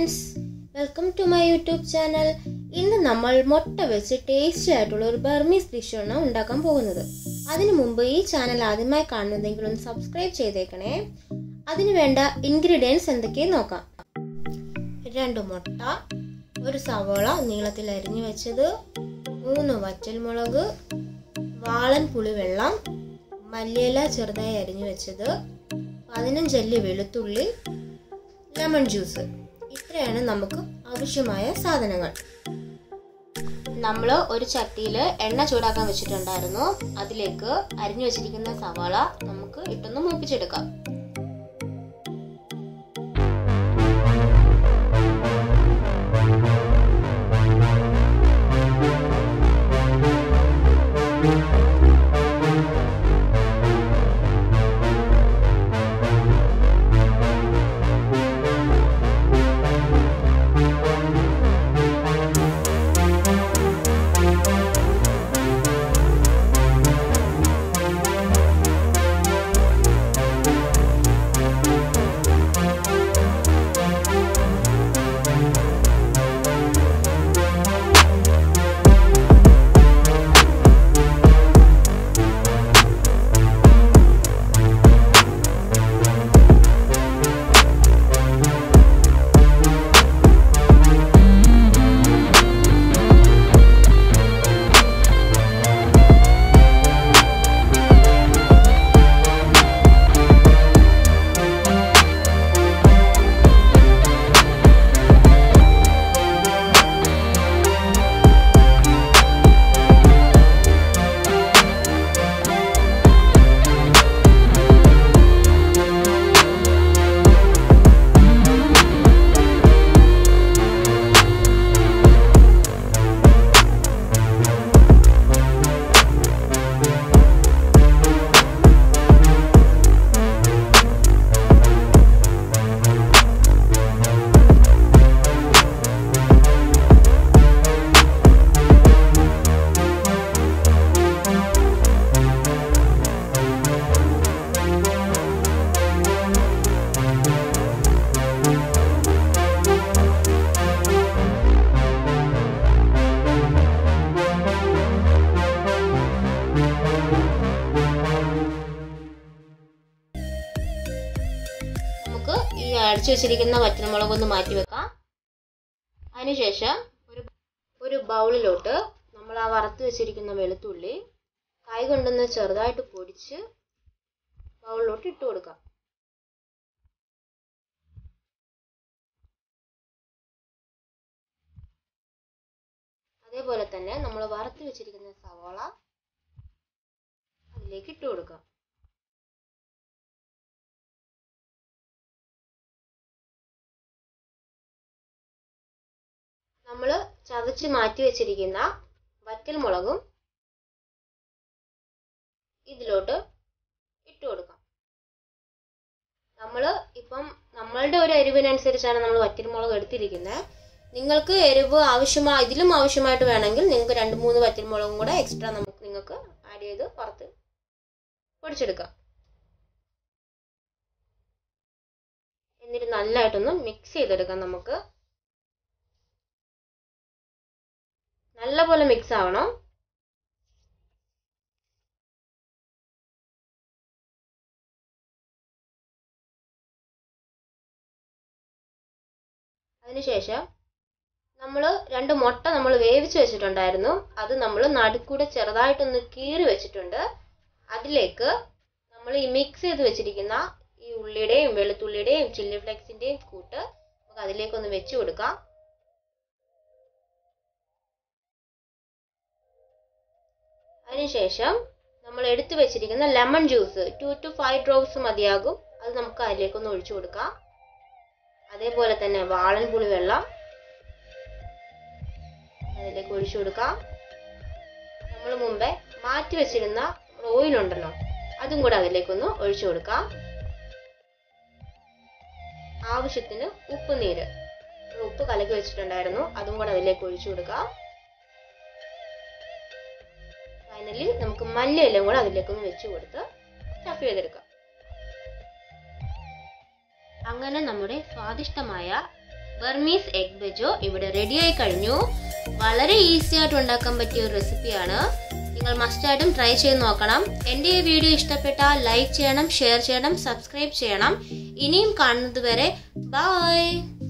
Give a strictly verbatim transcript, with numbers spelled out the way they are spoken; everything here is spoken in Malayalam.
friends, welcome to my YouTube channel. ഇന്ന് നമ്മൾ മുട്ട വെച്ച് ടേസ്റ്റി ആയിട്ടുള്ള ഒരു ബർമീസ് ഡിഷ് ആണ് ഉണ്ടാക്കാൻ പോകുന്നത്. അതിനു മുമ്പ് ഈ ചാനൽ ആദ്യമായി കാണുന്നതെങ്കിൽ ഒന്ന് സബ്സ്ക്രൈബ് ചെയ്തേക്കണേ. അതിനു വേണ്ട ഇൻഗ്രീഡിയൻസ് എന്തൊക്കെയെന്ന് നോക്കാം. രണ്ട് മുട്ട, ഒരു സവോള നീളത്തിൽ അരിഞ്ഞു വെച്ചത്, മൂന്ന് വറ്റൽമുളക്, വാളൻ പുളിവെള്ളം, മല്ലിയില ചെറുതായി അരിഞ്ഞു വെച്ചത്, പതിനഞ്ച് അല്ലി വെളുത്തുള്ളി, ലെമൺ ജ്യൂസ്. ഇത്രയാണ് നമുക്ക് ആവശ്യമായ സാധനങ്ങൾ. നമ്മൾ ഒരു ചട്ടിയിൽ എണ്ണ ചൂടാക്കാൻ വെച്ചിട്ടുണ്ടായിരുന്നു. അതിലേക്ക് അരിഞ്ഞു വെച്ചിരിക്കുന്ന സവാള നമുക്ക് ഇട്ടൊന്ന് മൂപ്പിച്ചെടുക്കാം. ഈ അടിച്ചു വെച്ചിരിക്കുന്ന വറ്റൽമുളക് ഒന്ന് മാറ്റി വെക്കാം. അതിനുശേഷം ഒരു ഒരു ബൗളിലോട്ട് നമ്മൾ ആ വറുത്ത് വെച്ചിരിക്കുന്ന വെളുത്തുള്ളി കൈ കൊണ്ടൊന്ന് ചെറുതായിട്ട് പൊടിച്ച് ബൗളിലോട്ട് ഇട്ട് കൊടുക്കാം. അതേപോലെ തന്നെ നമ്മൾ വറുത്ത് വെച്ചിരിക്കുന്ന സവാള അതിലേക്ക് ഇട്ട് കൊടുക്കാം. നമ്മൾ ചതച്ച് മാറ്റി വെച്ചിരിക്കുന്ന വറ്റൽമുളകും ഇതിലോട്ട് ഇട്ട് കൊടുക്കാം. നമ്മൾ ഇപ്പം നമ്മളുടെ ഒരു എരിവിനനുസരിച്ചാണ് നമ്മൾ വറ്റൽമുളക് എടുത്തിരിക്കുന്നത്. നിങ്ങൾക്ക് എരിവ് ആവശ്യമായി ഇതിലും ആവശ്യമായിട്ട് വേണമെങ്കിൽ നിങ്ങൾക്ക് രണ്ട് മൂന്ന് വറ്റൽമുളകും കൂടെ എക്സ്ട്രാ നമുക്ക് നിങ്ങൾക്ക് ആഡ് ചെയ്ത് പുറത്ത് പൊടിച്ചെടുക്കാം. എന്നിട്ട് നല്ലതായിട്ടൊന്ന് മിക്സ് ചെയ്തെടുക്കാം. നമുക്ക് നല്ലപോലെ മിക്സ് ആവണം. അതിനുശേഷം നമ്മൾ രണ്ട് മുട്ട നമ്മൾ വേവിച്ച് വെച്ചിട്ടുണ്ടായിരുന്നു. അത് നമ്മൾ നടുക്കൂടെ ചെറുതായിട്ടൊന്ന് കീറി വെച്ചിട്ടുണ്ട്. അതിലേക്ക് നമ്മൾ ഈ മിക്സ് ചെയ്ത് വെച്ചിരിക്കുന്ന ഈ ഉള്ളിയുടെയും വെളുത്തുള്ളിയുടെയും ചില്ലി ഫ്ലേക്സിൻ്റെയും കൂട്ട് നമുക്ക് അതിലേക്കൊന്ന് വെച്ച് കൊടുക്കാം. അതിനുശേഷം നമ്മൾ എടുത്തു വെച്ചിരിക്കുന്ന lemon juice two to five drops മതിയാകും. അത് നമുക്ക് അതിലേക്കൊന്ന് ഒഴിച്ചു കൊടുക്കാം. അതേപോലെ തന്നെ വാളൻ പുളി വെള്ളം അതിലേക്ക് ഒഴിച്ചു കൊടുക്കാം. നമ്മൾ മുമ്പേ മാറ്റി വെച്ചിരുന്ന ഓയിൽ ഉണ്ടല്ലോ അതും കൂടെ അതിലേക്കൊന്ന് ഒഴിച്ചു കൊടുക്കാം. ആവശ്യത്തിന് ഉപ്പ് നീര് ഉപ്പ് കലക്കി വെച്ചിട്ടുണ്ടായിരുന്നു അതും കൂടെ അതിലേക്ക് ഒഴിച്ചു കൊടുക്കാം. ഫൈനലി നമുക്ക് മല്ലിയെല്ലാം കൂടെ അതിലേക്കൊന്ന് വെച്ച് കൊടുത്ത് സ്റ്റഫ് ചെയ്തെടുക്കാം. അങ്ങനെ നമ്മുടെ സ്വാദിഷ്ടമായ ബർമീസ് എഗ് ബെജോ ഇവിടെ റെഡിയായി കഴിഞ്ഞു. വളരെ ഈസി ആയിട്ട് ഉണ്ടാക്കാൻ പറ്റിയ ഒരു റെസിപ്പിയാണ്. നിങ്ങൾ മസ്റ്റായിട്ടും ട്രൈ ചെയ്ത് നോക്കണം. എൻ്റെ ഈ വീഡിയോ ഇഷ്ടപ്പെട്ടാൽ ലൈക്ക് ചെയ്യണം, ഷെയർ ചെയ്യണം, സബ്സ്ക്രൈബ് ചെയ്യണം. ഇനിയും കാണുന്നത് വരെ ബൈ.